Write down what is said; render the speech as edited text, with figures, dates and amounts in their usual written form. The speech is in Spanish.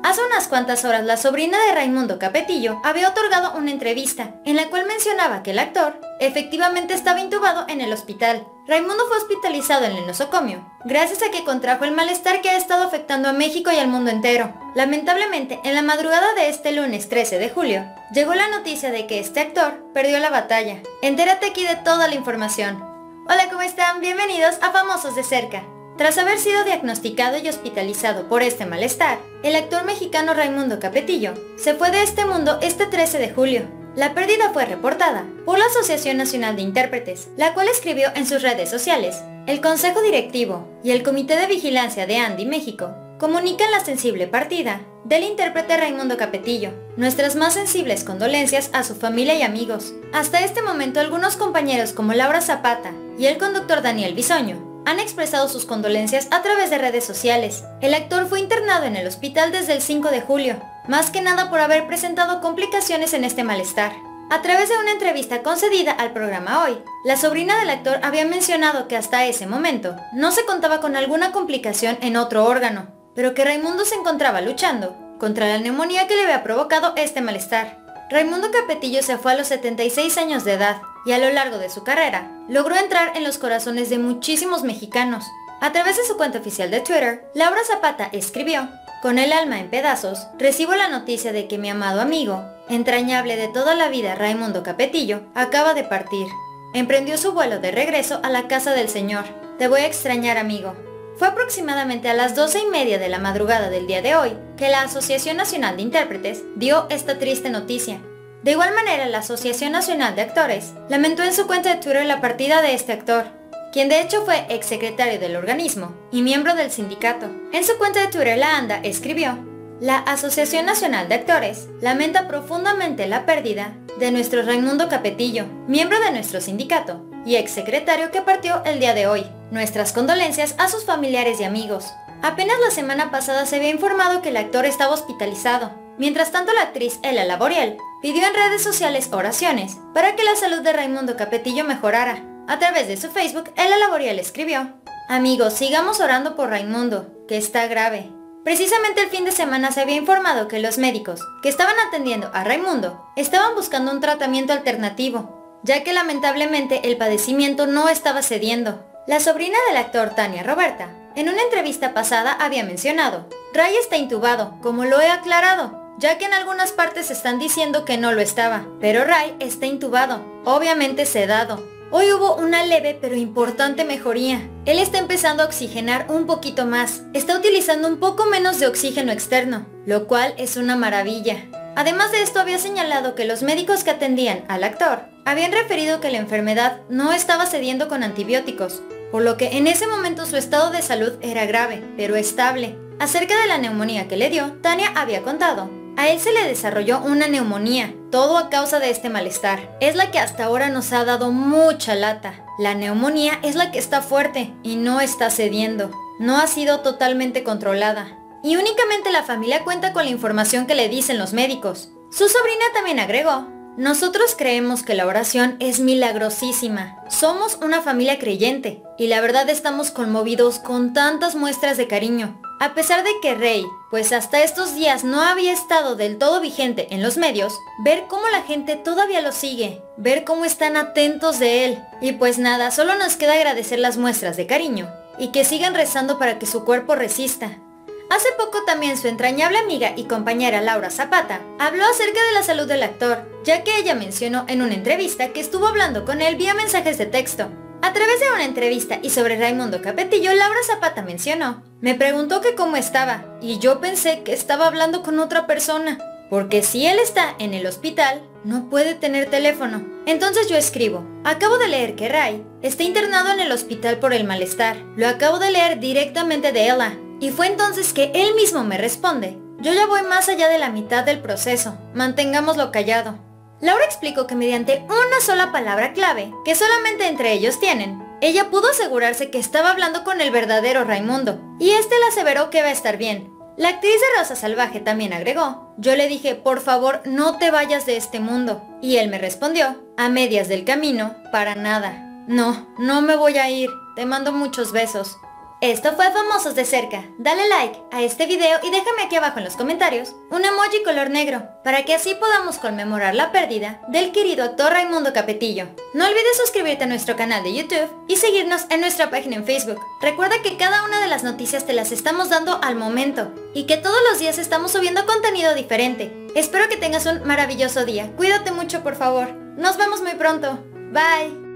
Hace unas cuantas horas la sobrina de Raimundo Capetillo había otorgado una entrevista en la cual mencionaba que el actor efectivamente estaba intubado en el hospital. Raimundo fue hospitalizado en el nosocomio, gracias a que contrajo el malestar que ha estado afectando a México y al mundo entero. Lamentablemente, en la madrugada de este lunes 13 de julio, llegó la noticia de que este actor perdió la batalla. Entérate aquí de toda la información. Hola, ¿cómo están? Bienvenidos a Famosos de Cerca. Tras haber sido diagnosticado y hospitalizado por este malestar, el actor mexicano Raimundo Capetillo se fue de este mundo este 13 de julio. La pérdida fue reportada por la Asociación Nacional de Intérpretes, la cual escribió en sus redes sociales: el Consejo Directivo y el Comité de Vigilancia de Andy México comunican la sensible partida del intérprete Raimundo Capetillo. Nuestras más sensibles condolencias a su familia y amigos. Hasta este momento, algunos compañeros como Laura Zapata y el conductor Daniel Bisoño han expresado sus condolencias a través de redes sociales. El actor fue internado en el hospital desde el 5 de julio, más que nada por haber presentado complicaciones en este malestar. A través de una entrevista concedida al programa Hoy, la sobrina del actor había mencionado que hasta ese momento no se contaba con alguna complicación en otro órgano, pero que Raimundo se encontraba luchando contra la neumonía que le había provocado este malestar. Raimundo Capetillo se fue a los 76 años de edad y a lo largo de su carrera logró entrar en los corazones de muchísimos mexicanos. A través de su cuenta oficial de Twitter, Laura Zapata escribió: con el alma en pedazos, recibo la noticia de que mi amado amigo, entrañable de toda la vida Raimundo Capetillo, acaba de partir. Emprendió su vuelo de regreso a la casa del Señor. Te voy a extrañar, amigo. Fue aproximadamente a las 12:30 de la madrugada del día de hoy que la Asociación Nacional de Intérpretes dio esta triste noticia. De igual manera, la Asociación Nacional de Actores lamentó en su cuenta de Twitter la partida de este actor, quien de hecho fue exsecretario del organismo y miembro del sindicato. En su cuenta de Twitter, la ANDA escribió: la Asociación Nacional de Actores lamenta profundamente la pérdida de nuestro Raimundo Capetillo, miembro de nuestro sindicato y exsecretario que partió el día de hoy. Nuestras condolencias a sus familiares y amigos. Apenas la semana pasada se había informado que el actor estaba hospitalizado. Mientras tanto, la actriz Ela Laboriel pidió en redes sociales oraciones para que la salud de Raimundo Capetillo mejorara. A través de su Facebook, Ela Laboriel escribió: amigos, sigamos orando por Raimundo, que está grave. Precisamente el fin de semana se había informado que los médicos que estaban atendiendo a Raimundo estaban buscando un tratamiento alternativo, ya que lamentablemente el padecimiento no estaba cediendo. La sobrina del actor, Tania Roberta, en una entrevista pasada había mencionado: Ray está intubado, como lo he aclarado, ya que en algunas partes están diciendo que no lo estaba, pero Ray está intubado, obviamente sedado. Hoy hubo una leve pero importante mejoría. Él está empezando a oxigenar un poquito más, está utilizando un poco menos de oxígeno externo, lo cual es una maravilla. Además de esto, había señalado que los médicos que atendían al actor habían referido que la enfermedad no estaba cediendo con antibióticos, por lo que en ese momento su estado de salud era grave, pero estable. Acerca de la neumonía que le dio, Tania había contado: a él se le desarrolló una neumonía, todo a causa de este malestar. Es la que hasta ahora nos ha dado mucha lata. La neumonía es la que está fuerte y no está cediendo. No ha sido totalmente controlada. Y únicamente la familia cuenta con la información que le dicen los médicos. Su sobrina también agregó: nosotros creemos que la oración es milagrosísima. Somos una familia creyente y la verdad estamos conmovidos con tantas muestras de cariño. A pesar de que Rey, pues hasta estos días no había estado del todo vigente en los medios, ver cómo la gente todavía lo sigue, ver cómo están atentos de él. Y pues nada, solo nos queda agradecer las muestras de cariño y que sigan rezando para que su cuerpo resista. Hace poco también su entrañable amiga y compañera Laura Zapata habló acerca de la salud del actor, ya que ella mencionó en una entrevista que estuvo hablando con él vía mensajes de texto. A través de una entrevista y sobre Raimundo Capetillo, Laura Zapata mencionó: me preguntó que cómo estaba, y yo pensé que estaba hablando con otra persona, porque si él está en el hospital, no puede tener teléfono. Entonces yo escribo: acabo de leer que Ray está internado en el hospital por el malestar. Lo acabo de leer directamente de Ella. Y fue entonces que él mismo me responde: yo ya voy más allá de la mitad del proceso, mantengámoslo callado. Laura explicó que mediante una sola palabra clave, que solamente entre ellos tienen, ella pudo asegurarse que estaba hablando con el verdadero Raimundo, y este le aseveró que va a estar bien. La actriz de Rosa Salvaje también agregó: yo le dije, por favor, no te vayas de este mundo. Y él me respondió, a medias del camino, para nada. No, no me voy a ir, te mando muchos besos. Esto fue Famosos de Cerca. Dale like a este video y déjame aquí abajo en los comentarios un emoji color negro, para que así podamos conmemorar la pérdida del querido actor Raimundo Capetillo. No olvides suscribirte a nuestro canal de YouTube y seguirnos en nuestra página en Facebook. Recuerda que cada una de las noticias te las estamos dando al momento, y que todos los días estamos subiendo contenido diferente. Espero que tengas un maravilloso día. Cuídate mucho, por favor. Nos vemos muy pronto. Bye.